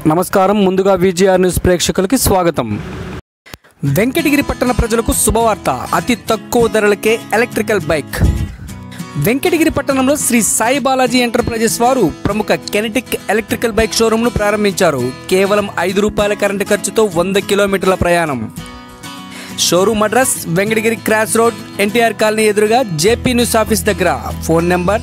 నమస్కారం. ముందుగా VGR news ప్రేక్షకులకి స్వాగతం. వెంకటగిరి పట్టణ ప్రజలకు శుభవార్త. అతి తక్కువ ధరలకే ఎలక్ట్రికల్ బైక్. వెంకటగిరి పట్టణంలో శ్రీ సాయి బాలాజీ ఎంటర్ప్రైజెస్ వారు ప్రముఖ కెనెటిక్ ఎలక్ట్రికల్ బైక్ షోరూమ్ను ప్రారంభించారు. కేవలం ₹5 కరెంటు ఖర్చుతో 100 కిలోమీటర్ల ప్రయాణం. Showroom address Venkatagiri cross road, NTR colony ఎదురుగా, జేపీ న్యూస్ ఆఫీస్ దగ్గర. Phone number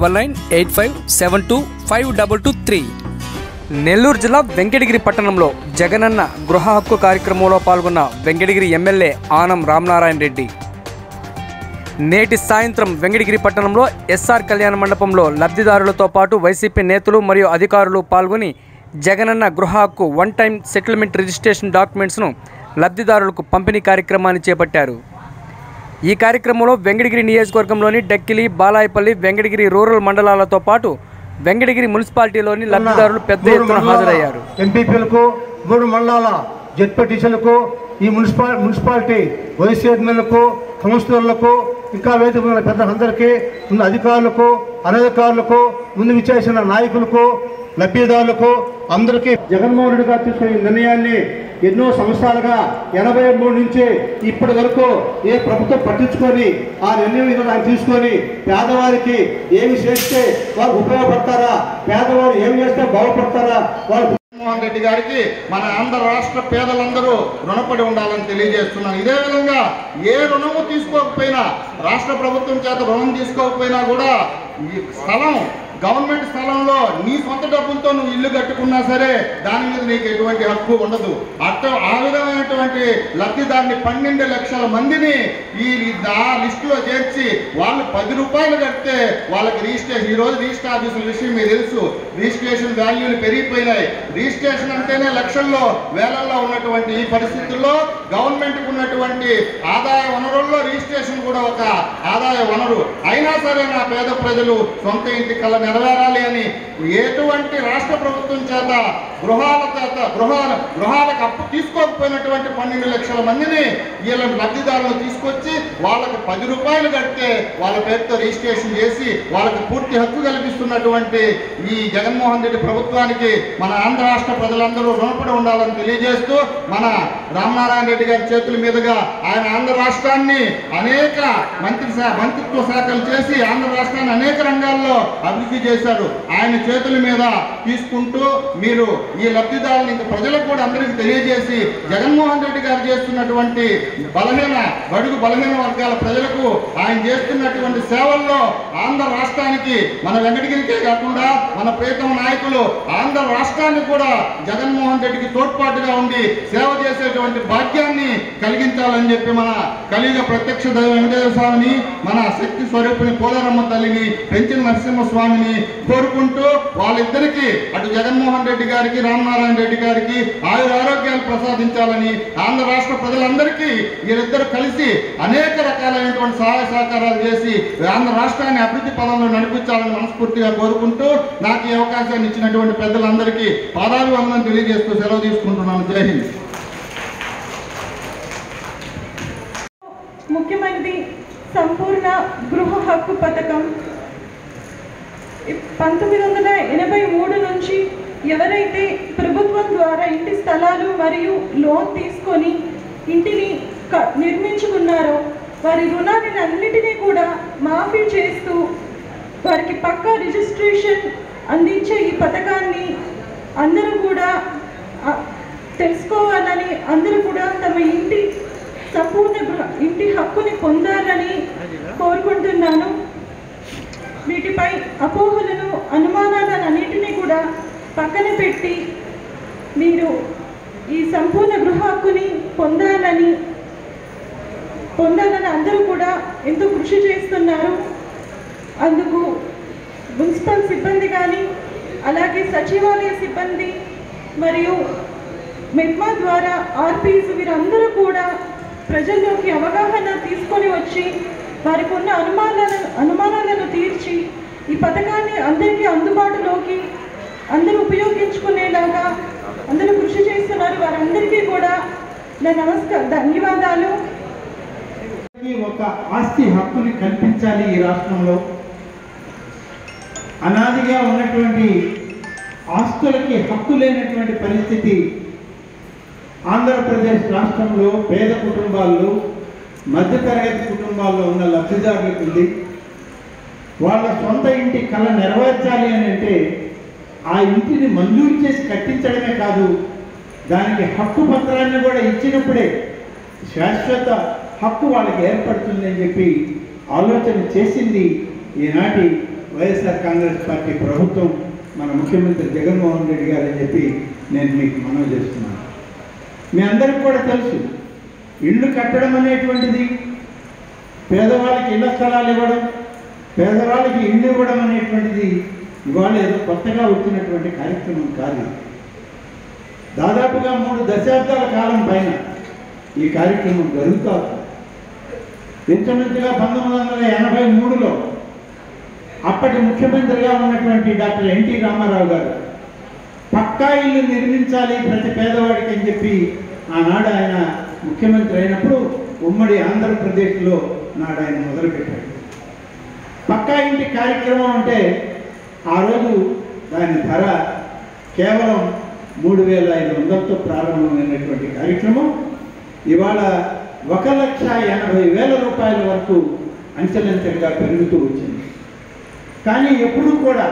9985722523. నెల్లూరు జిల్లా వెంకటగిరి పట్టణంలో జగనన్న గృహ హక్కు కార్యక్రమంలో పాల్గొన్న వెంకటగిరి ఎమ్మెల్యే ఆనం రామనారాయణ రెడ్డి నేటి సాయంత్రం వెంకటగిరి పట్టణంలో ఎస్ఆర్ కళ్యాణ మండపంలో లబ్ధిదారులతో పాటు వైసీపీ నేతలు మరియు అధికారులు పాల్గొని జగనన్న గృహ హక్కు వన్ టైం సెటిల్మెంట్ రిజిస్ట్రేషన్ డాక్యుమెంట్స్ను లబ్ధిదారులకు పంపిణీ కార్యక్రమాన్ని చేపట్టారు. ఈ కార్యక్రమంలో వెంకటగిరి నియోజకవర్గంలోని డక్కిలి, బాలాయపల్లి, వెంకటగిరి రూరల్ మండలాలతో పాటు వెంకటగిరి మున్సిపాలిటీలోని లబ్ధిదారులు పెద్ద ఎత్తున హాజరయ్యారు. ఎంపీపీలకు, 3 మండలాల జెడ్పీటీసీలకు, ఈ మున్సిపాలిటీ వైస్ చైర్మన్లకు, కౌన్సిలర్లకు, ఇంకా వేదిక ఉన్న పెద్దలందరికీ, ఉన్న అధికారులకు, అనధికారులకు, ముందు విచ్చేసిన నాయకులకు, లబ్ధిదారులకు అందరికీ జగన్మోహన్ రెడ్డి గారు తీసుకునే నిర్ణయాన్ని ఎన్నో సంవత్సరాలుగా 83 నుంచి ఇప్పటి వరకు ఏ ప్రభుత్వం పట్టించుకొని ఆ నిర్ణయం ఆయన తీసుకొని పేదవారికి ఏమి చేస్తే వారు ఉపయోగపడతారా, పేదవారు ఏమి చేస్తే బాగుపడతారా, వాళ్ళు జగన్మోహన్ రెడ్డి గారికి మన ఆంధ్ర రాష్ట్ర పేదలందరూ రుణపడి ఉండాలని తెలియజేస్తున్నాను. ఇదే విధంగా ఏ రుణము తీసుకోకపోయినా, రాష్ట్ర ప్రభుత్వం చేత రుణం తీసుకోకపోయినా కూడా ఈ స్థలం గవర్నమెంట్ స్థలంలో నీ సొంత డబ్బులతో నువ్వు ఇల్లు కట్టుకున్నా సరే దాని మీద నీకు ఎటువంటి హక్కు ఉండదు. ఆ విధమైనటువంటి లబ్ధిదారుని 12 లక్షల మందిని ఆ లిస్టులో చేర్చి వాళ్ళు ₹10 కడితే వాళ్ళకి రిజిస్ట్రేషన్, ఈరోజు రిజిస్టర్ ఆఫీసుల విషయం మీకు తెలుసు, రిజిస్ట్రేషన్ వాల్యూలు పెరిగిపోయినాయి. రిజిస్ట్రేషన్ అంటేనే లక్షల్లో వేలల్లో ఉన్నటువంటి ఈ పరిస్థితుల్లో గవర్నమెంట్కి ఉన్నటువంటి ఆదాయ వనరుల్లో రిజిస్ట్రేషన్ కూడా ఒక ఆదాయ వనరు. అయినా సరే నా పేద ప్రజలు సొంత ఇంటి కళ నెరవేరాలి అని ఎటువంటి రాష్ట్ర ప్రభుత్వం చేత గృహాలకు అప్పు తీసుకోకపోయినటువంటి 12 లక్షల మందిని వీళ్ళ లబ్ధిదారులను తీసుకొచ్చి వాళ్ళకి ₹10 కడితే వాళ్ళ పేరుతో రిజిస్ట్రేషన్ చేసి వాళ్ళకి పూర్తి హక్కు కల్పిస్తున్నటువంటి ఈ జగన్మోహన్ రెడ్డి ప్రభుత్వానికి మన ఆంధ్ర రాష్ట్ర ప్రజలందరూ రుణపడి ఉండాలని తెలియజేస్తూ, మన రామనారాయణ రెడ్డి గారి చేతుల మీదుగా ఆయన ఆంధ్ర రాష్ట్రాన్ని అనేక మంత్రిత్వ శాఖలు చేసి ఆంధ్ర రాష్ట్రాన్ని అనేక రంగాల్లో అభివృద్ధి చేశారు. ఆయన చేతుల మీద తీసుకుంటూ మీరు ఈ లబ్ధిదారులు ఇంకా ప్రజలకు కూడా అందరికీ తెలియజేసి జగన్మోహన్ రెడ్డి గారు చేస్తున్నటువంటి బడుగు బలహీన వర్గాల ప్రజలకు ఆయన చేస్తున్నటువంటి సేవల్లో ఆంధ్ర రాష్ట్రానికి, మన వెంకటగిరికే కాకుండా మన ప్రియతమ నాయకులు ఆంధ్ర రాష్ట్రాన్ని కూడా జగన్మోహన్ రెడ్డికి తోడ్పాటుగా ఉండి సేవ చేసేటువంటి భాగ్యాన్ని కలిగించాలని చెప్పి మన కలియుగ ప్రత్యక్ష దైవ వెంకటేశ్వర స్వామిని, మన శక్తి స్వరూపిణి పోలేరమ్మ తల్లిని, పెంచిన నరసింహస్వామిని కోరుకుంటూ వాళ్ళిద్దరికీ అటు జగన్మోహన్ రెడ్డి గారికి, రామనారాయణ రెడ్డి గారికి ఆరోగ్యాలు ప్రసాదించాలని, ఆంధ్ర రాష్ట్ర ప్రజలందరికీ వీరిద్దరు కలిసి అనేక రకాలైనటువంటి సహాయ సహకారాలు చేసి ఆంధ్ర రాష్ట్రాన్ని అభివృద్ధి పదంలో నడిపించాలని మనస్ఫూర్తిగా కోరుకుంటూ నాకు ఈ అవకాశాన్ని ఇచ్చినటువంటి పెద్దలందరికీ పాదాభివందనం తెలియజేస్తూ సెలవు తీసుకుంటున్నాను. జై హింద్. ముఖ్యమైనది సంపూర్ణ గృహ హక్కు పథకం. 1983 నుంచి ఎవరైతే ప్రభుత్వం ద్వారా ఇంటి స్థలాలు మరియు లోన్ తీసుకొని ఇంటిని నిర్మించుకున్నారో వారి రుణాన్ని అన్నిటినీ కూడా మాఫీ చేస్తూ వారికి పక్కా రిజిస్ట్రేషన్ అందించే ఈ పథకాన్ని అందరూ కూడా తెలుసుకోవాలని, అందరూ కూడా తమ సంపూర్ణ ఇంటి హక్కుని పొందాలని కోరుకుంటున్నాను. వీటిపై అపోహలను, అనుమానాలను అన్నిటినీ కూడా పక్కన పెట్టి మీరు ఈ సంపూర్ణ గృహ హక్కుని పొందాలని అందరూ కూడా ఎంతో కృషి చేస్తున్నారు. అందుకు మున్సిపల్ సిబ్బంది కానీ, అలాగే సచివాలయ సిబ్బంది మరియు మెట్మా ద్వారా ఆర్పీస్ వీరందరూ కూడా ప్రజల్లోకి అవగాహన తీసుకొని వచ్చి వారికి ఉన్న అనుమానాలను తీర్చి ఈ పథకాన్ని అందరికీ అందుబాటులోకి అందరూ ఉపయోగించుకునేలాగా అందరూ కృషి చేస్తున్నారు. వారందరికీ కూడా నా ధన్యవాదాలు. ఒక ఆస్తి హక్కుని కల్పించాలి. ఈ రాష్ట్రంలో అనాదిగా ఉన్నటువంటి ఆస్తులకి హక్కు లేనటువంటి పరిస్థితి ఆంధ్రప్రదేశ్ రాష్ట్రంలో పేద కుటుంబాల్లో మధ్యతరగతి కుటుంబాల్లో ఉన్న లబ్ధిదారులకు ఉంది. వాళ్ళ సొంత ఇంటి కళ నెరవేర్చాలి అని అంటే ఆ ఇంటిని మంజూరు చేసి కట్టించడమే కాదు, దానికి హక్కు పత్రాన్ని కూడా ఇచ్చినప్పుడే శాశ్వత హక్కు వాళ్ళకి ఏర్పడుతుంది అని చెప్పి ఆలోచన చేసింది ఈనాటి వైఎస్ఆర్ కాంగ్రెస్ పార్టీ ప్రభుత్వం, మన ముఖ్యమంత్రి జగన్మోహన్ రెడ్డి గారు అని చెప్పి నేను మీకు మనవి చేస్తున్నాను. మీ అందరికీ కూడా తెలుసు, ఇళ్ళు కట్టడం అనేటువంటిది, పేదవాళ్ళకి ఇళ్ల స్థలాలు ఇవ్వడం, పేదవాళ్ళకి ఇళ్ళు ఇవ్వడం అనేటువంటిది ఇవాళ ఏదో కొత్తగా వచ్చినటువంటి కార్యక్రమం కాదు. దాదాపుగా 3 దశాబ్దాల కాలం పైన ఈ కార్యక్రమం జరుగుతూ ఇంచుమించుగా 1983లో అప్పటి ముఖ్యమంత్రిగా ఉన్నటువంటి డాక్టర్ ఎన్టీ రామారావు గారు పక్కా ఇల్లు నిర్మించాలి ప్రతి పేదవాడికి అని చెప్పి ఆనాడు ఆయన ముఖ్యమంత్రి అయినప్పుడు ఉమ్మడి ఆంధ్రప్రదేశ్లో నాడు ఆయన మొదలుపెట్టాడు. పక్కా ఇంటి కార్యక్రమం అంటే ఆ రోజు దాని ధర కేవలం 3,500తో ప్రారంభమైనటువంటి కార్యక్రమం ఇవాళ 1,80,000 రూపాయల వరకు అంచెలంచెలుగా పెరుగుతూ వచ్చింది. కానీ ఎప్పుడూ కూడా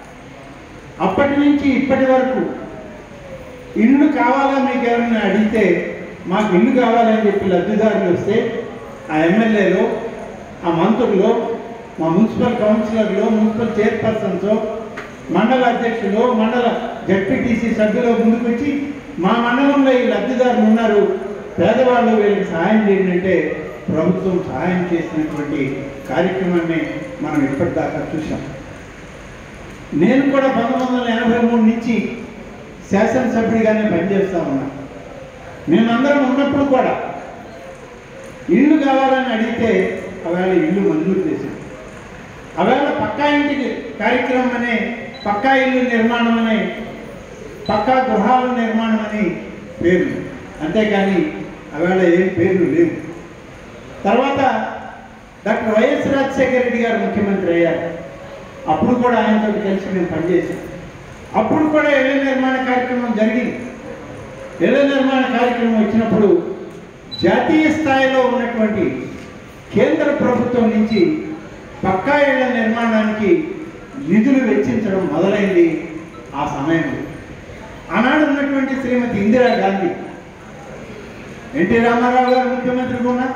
అప్పటి నుంచి ఇప్పటి వరకు ఇల్లు కావాలా మీకు ఎవరైనా అడిగితే మాకు ఇల్లు కావాలని చెప్పి లబ్ధిదారులు వస్తే ఆ ఎమ్మెల్యేలో, ఆ మంత్రుల్లో, మా మున్సిపల్ కౌన్సిలర్లో, మున్సిపల్ చైర్పర్సన్సో, మండల అధ్యక్షులు, మండల జడ్పీటీసీ సభ్యులు ముందుకు వచ్చి మా మండలంలో ఈ లబ్ధిదారులు ఉన్నారు, పేదవాళ్ళు వీళ్ళకి సహాయం చేయండి అంటే ప్రభుత్వం సహాయం చేసినటువంటి కార్యక్రమాన్ని మనం ఇప్పటిదాకా చూసాం. నేను కూడా 1983 నుంచి శాసనసభ్యుడిగానే పనిచేస్తూ ఉన్నాను. మేమందరం ఉన్నప్పుడు కూడా ఇల్లు కావాలని అడిగితే అవేళ ఇల్లు మంజూరు చేశాం. అవేళ పక్కా ఇంటికి కార్యక్రమం అనే, పక్కా ఇల్లు నిర్మాణం అనే, పక్కా గృహాల నిర్మాణం అని పేర్లు, అంతేకాని అవేళ ఏం పేర్లు లేవు. తర్వాత డాక్టర్ వైఎస్ రాజశేఖర రెడ్డి గారు ముఖ్యమంత్రి అయ్యారు. అప్పుడు కూడా ఆయనతో కలిసి మేము పనిచేసాం. అప్పుడు కూడా ఇళ్ల నిర్మాణ కార్యక్రమం జరిగింది. ఇళ్ల నిర్మాణ కార్యక్రమం వచ్చినప్పుడు జాతీయ స్థాయిలో ఉన్నటువంటి కేంద్ర ప్రభుత్వం నుంచి పక్కా ఇళ్ల నిర్మాణానికి నిధులు వెచ్చించడం మొదలైంది. ఆ సమయంలో ఆనాడు ఉన్నటువంటి శ్రీమతి ఇందిరాగాంధీ, ఎన్టీ రామారావు గారు ముఖ్యమంత్రిగా ఉన్నారు.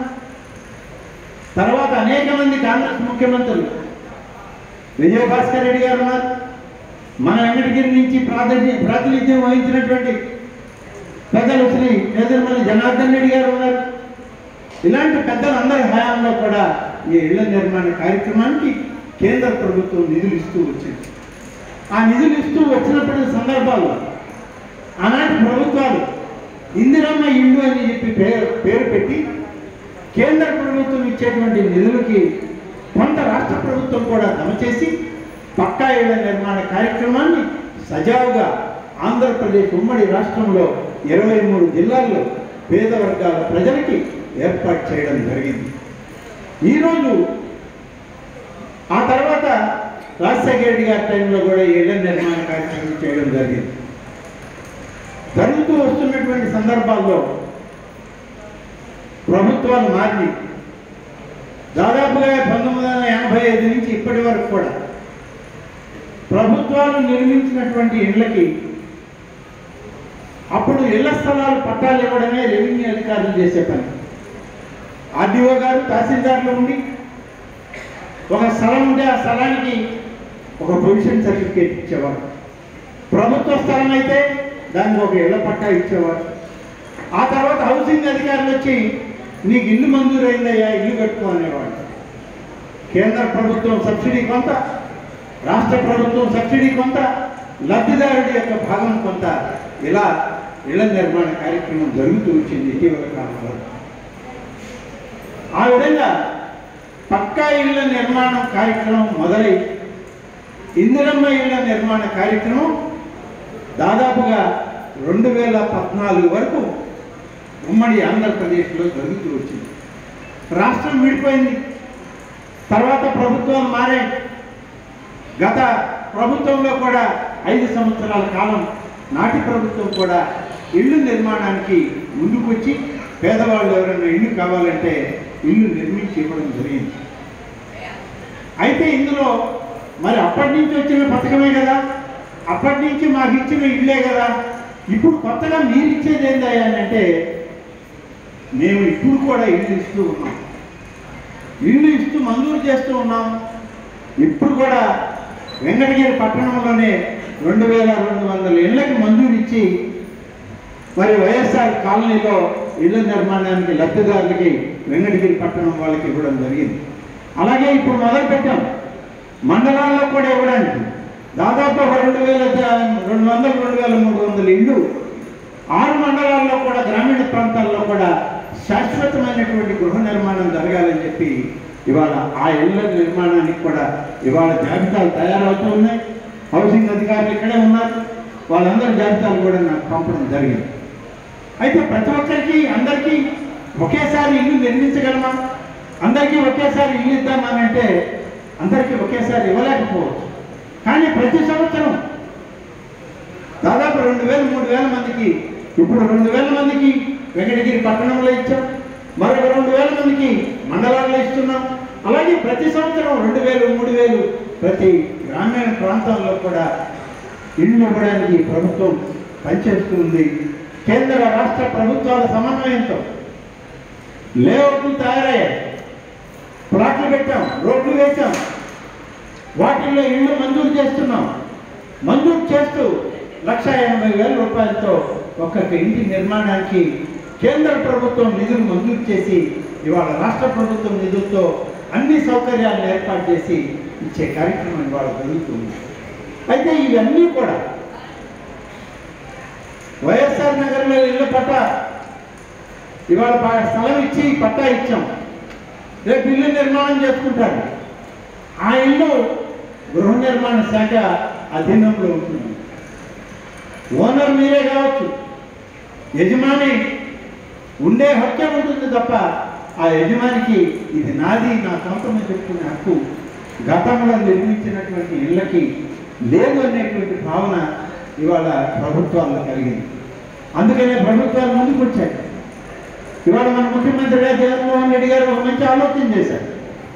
తర్వాత అనేక మంది కాంగ్రెస్ ముఖ్యమంత్రులు, విజయభాస్కర్ రెడ్డి గారు ఉన్నారు. మన వెంకటగిరి నుంచి ప్రాతినిధ్యం వహించినటువంటి పెద్దలు శ్రీ ఎదురుమల్లి జనార్దన్ రెడ్డి గారు ఉన్నారు. ఇలాంటి పెద్దలందరి హయాంలో కూడా ఈ ఇళ్ల నిర్మాణ కార్యక్రమానికి కేంద్ర ప్రభుత్వం నిధులు ఇస్తూ వచ్చింది. ఆ నిధులు ఇస్తూ వచ్చినప్పటి సందర్భాల్లో ఆనాటి ప్రభుత్వాలు ఇందిరమ్మ ఇల్లు అని చెప్పి పేరు పెట్టి కేంద్ర ప్రభుత్వం ఇచ్చేటువంటి నిధులకి కొంత రాష్ట్ర ప్రభుత్వం కూడా జమ చేసి పక్కా ఇళ్ల నిర్మాణ కార్యక్రమాన్ని సజావుగా ఆంధ్రప్రదేశ్ ఉమ్మడి రాష్ట్రంలో 23 జిల్లాల్లో పేద వర్గాల ప్రజలకి ఏర్పాటు చేయడం జరిగింది. ఈరోజు ఆ తర్వాత రాజశేఖర రెడ్డి గారి టైంలో కూడా ఇళ్ల నిర్మాణ కార్యక్రమం చేయడం జరిగింది. జరుగుతూ వస్తున్నటువంటి సందర్భాల్లో ప్రభుత్వాలు మారి దాదాపుగా 1985 నుంచి ఇప్పటి వరకు కూడా ప్రభుత్వాలు నిర్మించినటువంటి ఇళ్లకి అప్పుడు ఇళ్ల స్థలాలు పట్టాలు ఇవ్వడమే రెవెన్యూ అధికారులు చేసే పని. ఆర్డీఓ గారు, తహసీల్దార్లు ఉండి ఒక స్థలం ఉంటే ఆ స్థలానికి ఒక పొజిషన్ సర్టిఫికేట్ ఇచ్చేవారు. ప్రభుత్వ స్థలం అయితే దానికి ఒక ఇళ్ల పట్టా ఇచ్చేవారు. ఆ తర్వాత హౌసింగ్ అధికారులు వచ్చి నీకు ఇల్లు మంజూరు అయిందయ్యా, ఇల్లు కట్టుకో అనేవాడు. కేంద్ర ప్రభుత్వం సబ్సిడీ కొంత, రాష్ట్ర ప్రభుత్వం సబ్సిడీ కొంత, లబ్ధిదారుడి యొక్క భాగం కొంత, ఇలా ఇళ్ల నిర్మాణ కార్యక్రమం జరుగుతూ వచ్చింది ఇటీవల కాలంలో. ఆ విధంగా పక్కా ఇళ్ల నిర్మాణం కార్యక్రమం మొదలై ఇందిరమ్మ ఇళ్ల నిర్మాణ కార్యక్రమం దాదాపుగా 2014 వరకు ఉమ్మడి ఆంధ్రప్రదేశ్లో జరుగుతూ వచ్చింది. రాష్ట్రం విడిపోయింది, తర్వాత ప్రభుత్వాలు మారాయి. గత ప్రభుత్వంలో కూడా 5 సంవత్సరాల కాలం నాటి ప్రభుత్వం కూడా ఇళ్ళు నిర్మాణానికి ముందుకొచ్చి పేదవాళ్ళు ఎవరైనా ఇల్లు కావాలంటే ఇల్లు నిర్మించి ఇవ్వడం జరిగింది. అయితే ఇందులో మరి అప్పటి నుంచి వచ్చిన పథకమే కదా, అప్పటి నుంచి మాకు ఇచ్చిన ఇల్లే కదా, ఇప్పుడు కొత్తగా మీరు ఇచ్చేది ఏందయ్యా అంటే మేము ఇప్పుడు కూడా ఇల్లు ఇస్తూ ఉన్నాం, ఇల్లు ఇస్తూ మంజూరు చేస్తూ ఉన్నాం. ఇప్పుడు కూడా వెంకటగిరి పట్టణంలోనే 2200 ఇళ్ళకి మంజూరు ఇచ్చి మరి వైఎస్ఆర్ కాలనీలో ఇళ్ల నిర్మాణానికి లబ్ధిదారులకి వెంకటగిరి పట్టణం వాళ్ళకి ఇవ్వడం జరిగింది. అలాగే ఇప్పుడు మొదలుపెట్టాం మండలాల్లో కూడా ఇవ్వడానికి దాదాపు 2200 2300 ఇళ్ళు 6 మండలాల్లో కూడా గ్రామీణ ప్రాంతాల్లో కూడా శాశ్వతమైనటువంటి గృహ నిర్మాణం జరగాలని చెప్పి ఇవాళ ఆ ఇళ్ల నిర్మాణానికి కూడా ఇవాళ జాబితాలు తయారవుతూ ఉన్నాయి. హౌసింగ్ అధికారులు ఇక్కడే ఉన్నారు, వాళ్ళందరి జాబితాలు కూడా నాకు పంపడం జరిగింది. అయితే ప్రతి ఒక్కరికి అందరికీ ఒకేసారి ఇల్లు నిర్మించగలమా, అందరికీ ఒకేసారి ఇల్లు ఇద్దామనంటే అందరికీ ఒకేసారి ఇవ్వలేకపోవచ్చు. కానీ ప్రతి సంవత్సరం దాదాపు 2000-3000 మందికి, ఇప్పుడు 2000 మందికి వెంకటగిరి పట్టణంలో ఇచ్చాం, మరొక 2000 మందికి మండలాల్లో ఇస్తున్నాం. అలాగే ప్రతి సంవత్సరం 2000-3000 ప్రతి గ్రామీణ ప్రాంతాల్లో కూడా ఇళ్ళు ఇవ్వడానికి ప్రభుత్వం పనిచేస్తుంది. కేంద్ర రాష్ట్ర ప్రభుత్వాల సమన్వయంతో లేఅవుట్లు తయారయ్యాయి, ప్లాట్లు పెట్టాం, రోడ్లు వేసాం, వాటిల్లో ఇళ్ళు మంజూరు చేస్తున్నాం. మంజూరు చేస్తూ 1,80,000 రూపాయలతో ఒక్కొక్క ఇంటి నిర్మాణానికి కేంద్ర ప్రభుత్వం నిధులు మంజూరు చేసి ఇవాళ రాష్ట్ర ప్రభుత్వం నిధులతో అన్ని సౌకర్యాలను ఏర్పాటు చేసి ఇచ్చే కార్యక్రమం ఇవాళ జరుగుతుంది. అయితే ఇవన్నీ కూడా వైఎస్ఆర్ నగర్లో ఇల్లు పట్టా ఇవాళ స్థలం ఇచ్చి పట్టా ఇచ్చాం, రేపు ఇల్లు నిర్మాణం చేసుకుంటారు. ఆ ఇల్లు గృహ నిర్మాణ శాఖ అధీనంలో ఉంటుంది. ఓనర్ మీరే కావచ్చు, యజమాని ఉండే హక్కే ఉంటుంది తప్ప ఆ యజమానికి ఇది నాది, నా సొంతమని చెప్పుకునే హక్కు గతంలో నిర్మించినటువంటి ఇళ్ళకి లేదు అనేటువంటి భావన ఇవాళ ప్రభుత్వాల్లో కలిగింది. అందుకనే ప్రభుత్వాలు ముందుకు వచ్చాయి. ఇవాళ మన ముఖ్యమంత్రిగా జగన్మోహన్ రెడ్డి గారు ఒక మంచి ఆలోచన చేశారు.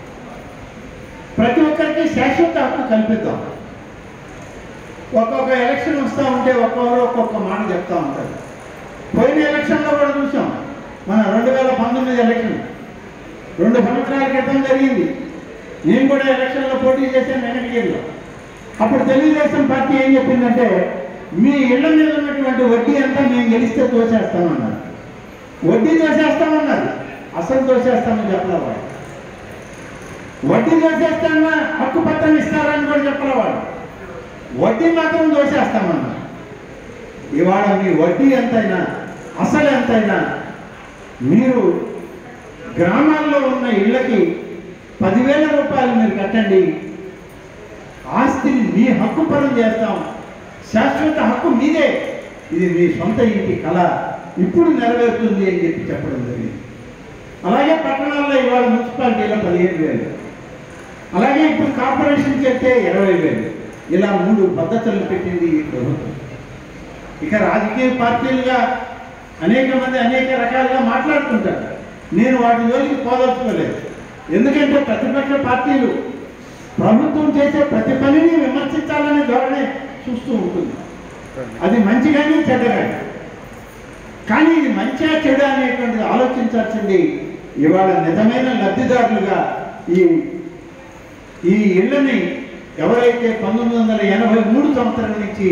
ప్రతి ఒక్కరికి శాశ్వత హక్కు కల్పిద్దాం. ఒక్కొక్క ఎలక్షన్ వస్తూ ఉంటే ఒక్కొక్కరు ఒక్కొక్క మాట చెప్తూ ఉంటారు. పోయిన ఎలక్షన్లో కూడా చూసాం, మన 2019 ఎలక్షన్ 2 సంవత్సరాల క్రితం జరిగింది. నేను కూడా ఎలక్షన్లో పోటీ చేశాను వెంకటగిరిలో. అప్పుడు తెలుగుదేశం పార్టీ ఏం చెప్పిందంటే మీ ఇళ్ల మీద ఉన్నటువంటి వడ్డీ అంతా మేము గెలిస్తే తోసేస్తామన్నారు. వడ్డీ తోసేస్తామన్నారు, అసలు తోసేస్తామని చెప్పలేవాడు. వడ్డీ తోసేస్తామన్నా హక్కు పత్రం ఇస్తారని కూడా చెప్పలేవాడు. వడ్డీ మాత్రం దోసేస్తామన్నా. ఇవాళ మీ వడ్డీ ఎంతైనా అసలు ఎంతైనా మీరు గ్రామాల్లో ఉన్న ఇళ్ళకి 10,000 రూపాయలు మీరు కట్టండి, ఆస్తిని మీ హక్కు పరం చేస్తాం, శాశ్వత హక్కు మీదే, ఇది మీ సొంత ఇంటి కళ ఇప్పుడు నెరవేరుతుంది అని చెప్పి చెప్పడం జరిగింది. అలాగే పట్టణాల్లో ఇవాళ మున్సిపాలిటీలో 15,000, అలాగే ఇప్పుడు కార్పొరేషన్ చెప్తే 20,000, ఇలా 3 పద్ధతులు పెట్టింది ఈ ప్రభుత్వం. ఇక రాజకీయ పార్టీలుగా అనేక మంది అనేక రకాలుగా మాట్లాడుతుంటారు. నేను వాటి జోలికి పోదలుచుకోలేదు. ఎందుకంటే ప్రతిపక్ష పార్టీలు ప్రభుత్వం చేసే ప్రతి పనిని విమర్శించాలనే ధోరణి చూస్తూ ఉంటుంది. అది మంచి కానీ చెడ్డ కానీ. కానీ ఇది మంచిగా చెడు అనేటువంటిది ఆలోచించాల్సింది ఇవాళ నిజమైన లబ్ధిదారులుగా ఈ ఇళ్ళని ఎవరైతే 1983 సంవత్సరం నుంచి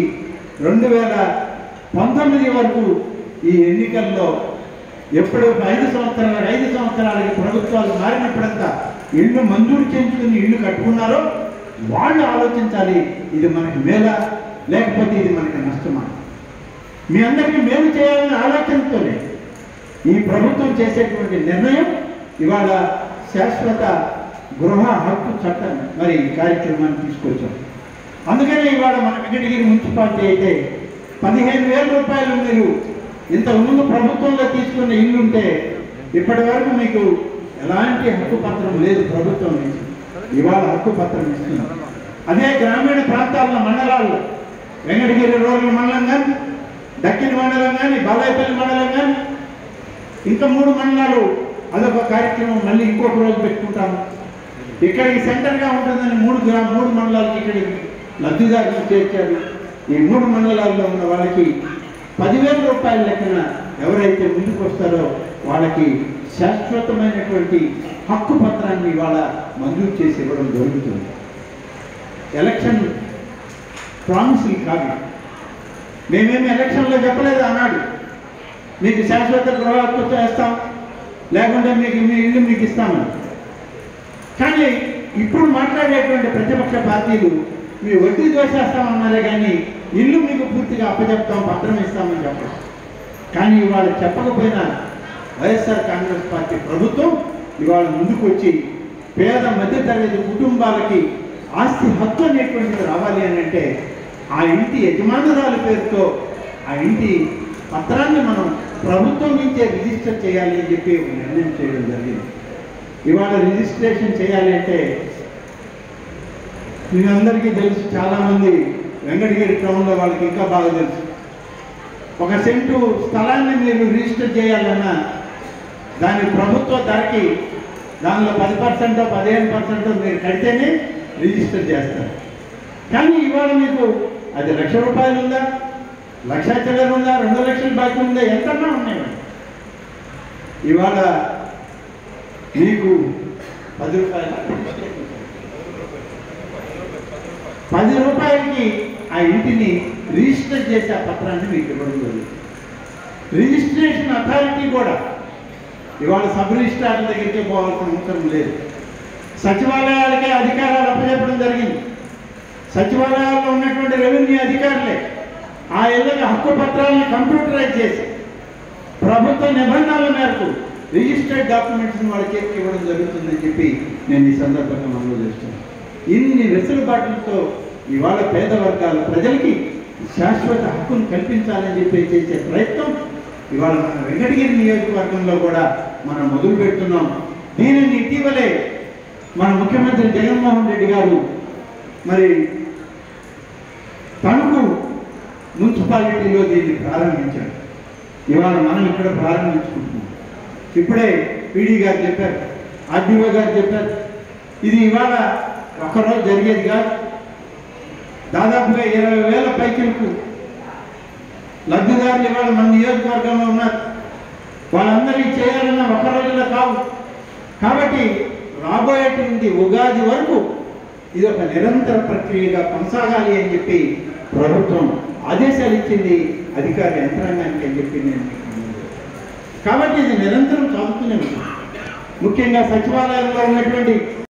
2019 వరకు ఈ ఎన్నికల్లో ఎప్పుడు 5 సంవత్సరాలకి ప్రభుత్వాలు మారినప్పుడంతా ఇళ్ళు మంజూరు చేయించుకుని ఇళ్ళు కట్టుకున్నారో వాళ్ళు ఆలోచించాలి, ఇది మనకి మేలా లేకపోతే ఇది మనకి నష్టమా. మీ అందరికీ మేలు చేయాలనే ఆలోచనతోనే ఈ ప్రభుత్వం చేసేటువంటి నిర్ణయం ఇవాళ శాశ్వత గృహ హక్కు చట్టం మరి కార్యక్రమాన్ని తీసుకొచ్చాం. అందుకనే ఇవాళ మన వెంకటగిరి మున్సిపాలిటీ అయితే 15,000 రూపాయలు మీరు ఇంతకుముందు ప్రభుత్వంలో తీసుకున్న ఇల్లుంటే ఇప్పటి వరకు మీకు ఎలాంటి హక్కు పత్రం లేదు ప్రభుత్వం నుంచి, ఇవాళ హక్కు పత్రం ఇస్తున్నారు. అదే గ్రామీణ ప్రాంతాల్లో మండలాల్లో వెంకటగిరి రూరల్ మండలం కానీ, దక్కిన మండలం కానీ, బాలాయపల్లి మండలం కానీ, ఇంకా 3 మండలాలు అదొక కార్యక్రమం మళ్ళీ ఇంకొక రోజు పెట్టుకుంటాము. ఇక్కడికి సెంటర్గా ఉంటుందని 3 మండలాలకి ఇక్కడికి లబ్ధిదారులు చేర్చారు. ఈ 3 మండలాల్లో ఉన్న వాళ్ళకి 10,000 రూపాయల లెక్కన ఎవరైతే ముందుకు వస్తారో వాళ్ళకి శాశ్వతమైనటువంటి హక్కు పత్రాన్ని ఇవాళ మంజూరు చేసి ఇవ్వడం జరుగుతుంది. ఎలక్షన్ ప్రామిసులు కాదు. మేమేమి ఎలక్షన్లో చెప్పలేదు ఆనాడు మీకు శాశ్వత గృహ హక్కు చేస్తాం, లేకుంటే మీకు మీ ఇల్లు మీకు ఇస్తామని. కానీ ఇప్పుడు మాట్లాడేటువంటి ప్రతిపక్ష పార్టీలు మీ వడ్డీ దోషేస్తామన్నారే కానీ ఇల్లు మీకు పూర్తిగా అప్పచెప్తాం, పత్రం ఇస్తామని చెప్పారు. కానీ ఇవాళ చెప్పకపోయినా వైఎస్ఆర్ కాంగ్రెస్ పార్టీ ప్రభుత్వం ఇవాళ ముందుకు వచ్చి పేద మధ్యతరగతి కుటుంబాలకి ఆస్తి హక్కు అనేటువంటిది రావాలి అని అంటే ఆ ఇంటి యజమానురాలి పేరుతో ఆ ఇంటి పత్రాన్ని మనం ప్రభుత్వం నుంచే రిజిస్టర్ చేయాలి అని చెప్పి ఒక నిర్ణయం చేయడం జరిగింది. ఇవాళ రిజిస్ట్రేషన్ చేయాలి అంటే మీ అందరికీ తెలుసు, చాలామంది వెంకటగిరి టౌన్లో వాళ్ళకి ఇంకా బాగా తెలుసు. 1 సెంటు స్థలాన్ని మీరు రిజిస్టర్ చేయాలన్నా దాని ప్రభుత్వ ధరకి దానిలో 10%, 15% మీరు కడితేనే రిజిస్టర్ చేస్తారు. కానీ ఇవాళ మీకు అది 1,00,000 రూపాయలు ఉందా, 1,00,000 చిల్లర ఉందా, 2 లక్షల బాకీ ఉందా, ఎంతన్నా ఉన్నాయి. ఇవాళ మీకు 10 రూపాయలకి ఆ ఇంటిని రిజిస్టర్ చేసే ఆ పత్రాన్ని మీకు ఇవ్వడం జరుగుతుంది. రిజిస్ట్రేషన్ అథారిటీ కూడా ఇవాళ సబ్ రిజిస్ట్రార్ల దగ్గరికి పోవాల్సిన అవసరం లేదు. సచివాలయాలకే అధికారాలు అప్పచెప్పడం జరిగింది. సచివాలయాల్లో ఉన్నటువంటి రెవెన్యూ అధికారులే ఆ ఇళ్ళకి హక్కు పత్రాలను కంప్యూటరైజ్ చేసి ప్రభుత్వ నిబంధనల మేరకు రిజిస్టర్డ్ డాక్యుమెంట్స్ని వాళ్ళ చేతికి ఇవ్వడం జరుగుతుందని చెప్పి నేను ఈ సందర్భంగా మనలో చేస్తున్నాను. ఇన్ని వెసులుబాట్లతో ఇవాళ పేద వర్గాల ప్రజలకి శాశ్వత హక్కును కల్పించాలని చెప్పి చేసే ప్రయత్నం ఇవాళ మన వెంకటగిరి నియోజకవర్గంలో కూడా మనం మొదలు పెడుతున్నాం. దీనిని ఇటీవలే మన ముఖ్యమంత్రి జగన్మోహన్ రెడ్డి గారు మరి తణుకు మున్సిపాలిటీలో దీన్ని ప్రారంభించారు. ఇవాళ మనం ఇక్కడ ప్రారంభించుకుంటున్నాం. ఇప్పుడే పీడీ గారు చెప్పారు, ఆర్డీఓ గారు చెప్పారు, ఇది ఇవాళ ఒక్కరోజు జరిగేది కాదు. దాదాపుగా 20,000 పైకిలకు లబ్ధిదారులు ఇవాళ మన నియోజకవర్గంలో ఉన్నారు. వాళ్ళందరికీ చేయాలన్న ఒక రోజులో కావు. కాబట్టి రాబోయేటువంటి ఉగాది వరకు ఇది ఒక నిరంతర ప్రక్రియగా కొనసాగాలి అని చెప్పి ప్రభుత్వం ఆదేశాలు ఇచ్చింది అధికార యంత్రాంగానికి అని చెప్పి నేను. కాబట్టి ఇది నిరంతరం సాగుతూనే ఉంటుంది. ముఖ్యంగా సచివాలయంలో ఉన్నటువంటి